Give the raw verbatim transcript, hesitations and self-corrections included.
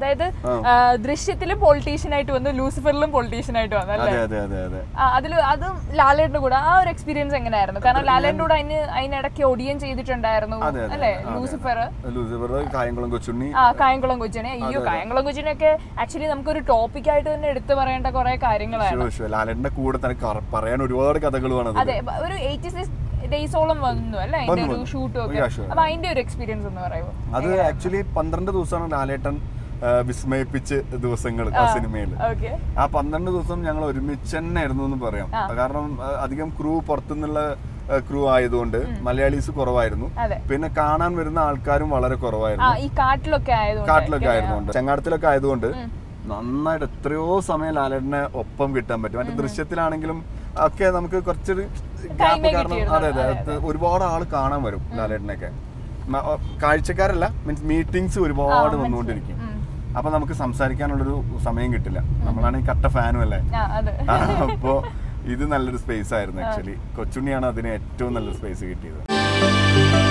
അതായത് ദൃശ്യത്തിലും പൊളിറ്റീഷ്യൻ ആയിട്ട് വന്നു, ലൂസിഫറിലും പൊളിറ്റീഷ്യൻ ആയിട്ട് വന്നു അല്ലേ? അതിൽ അതും ലാലേട്ടന്റെ കൂടെ ആ ഒരു എക്സ്പീരിയൻസ് എങ്ങനെയായിരുന്നു? കാരണം ലാലേട്ടന്റെ കൂടെ അതിന് അതിനിടയ്ക്ക് ഒടിയൻ ചെയ്തിട്ടുണ്ടായിരുന്നു അല്ലേ? ലൂസിഫർ, കായംകുളം കൊച്ചുണ്ണി. ആ കായംകുളം കൊച്ചുണ്ണി. അയ്യോ, കായംകുളം കൊച്ചുണ്ണിയൊക്കെ ആക്ച്വലി നമുക്കൊരു ടോപ്പിക് ആയിട്ട് തന്നെ എടുത്തു പറയേണ്ട കുറെ കാര്യങ്ങളാണ്. ലാലേട്ടന്റെ കൂടെ തന്നെ പറയാൻ ഒരുപാട് കഥകളുമാണ്. അതെ, ഒരു എയ്റ്റി സിക്സ് ഡേയ്സോളം വന്നു അല്ലേ അതിന്റെ ഒരു ഷൂട്ടും ഒക്കെ. അപ്പൊ അതിന്റെ ഒരു എക്സ്പീരിയൻസ് എന്ന് പറയുമോ? അത് ആക്ച്വലി പന്ത്രണ്ട് ദിവസമാണ് ലാലേട്ടൻ വിസ്മയിപ്പിച്ച ദിവസങ്ങൾ ആ സിനിമയിൽ. ആ പന്ത്രണ്ട് ദിവസം ഞങ്ങൾ ഒരുമിച്ച് തന്നെ ആയിരുന്നു എന്ന് പറയാം. കാരണം അധികം ക്രൂ പുറത്തുനിന്നുള്ള ക്രൂ ആയതുകൊണ്ട് മലയാളീസ് കുറവായിരുന്നു. പിന്നെ കാണാൻ വരുന്ന ആൾക്കാരും വളരെ കുറവായിരുന്നു. കാട്ടിലൊക്കെ ആയതുകൊണ്ട് ചെങ്ങാടത്തിലൊക്കെ ആയതുകൊണ്ട് നന്നായിട്ട് എത്രയോ സമയം ലാലേട്ടനെ ഒപ്പം കിട്ടാൻ പറ്റും. മറ്റേ ദൃശ്യത്തിലാണെങ്കിലും ഒക്കെ നമുക്ക് കുറച്ചൊരു ഗ്യാപ്പ്, കാരണം അതെ അതെ ഒരുപാട് ആള് കാണാൻ വരും ലാലേട്ടനൊക്കെ. കാഴ്ചക്കാരല്ല, മീൻസ് മീറ്റിംഗ്സ് ഒരുപാട് വന്നുകൊണ്ടിരിക്കും. അപ്പൊ നമുക്ക് സംസാരിക്കാനുള്ളൊരു സമയം കിട്ടില്ല. നമ്മളാണെങ്കിൽ കട്ട ഫാനും അല്ലേ. അപ്പോ ഇത് നല്ലൊരു സ്പേസ് ആയിരുന്നു. ആക്ച്വലി കൊച്ചുണ്ണിയാണ് അതിന് ഏറ്റവും നല്ലൊരു സ്പേസ് കിട്ടിയത്.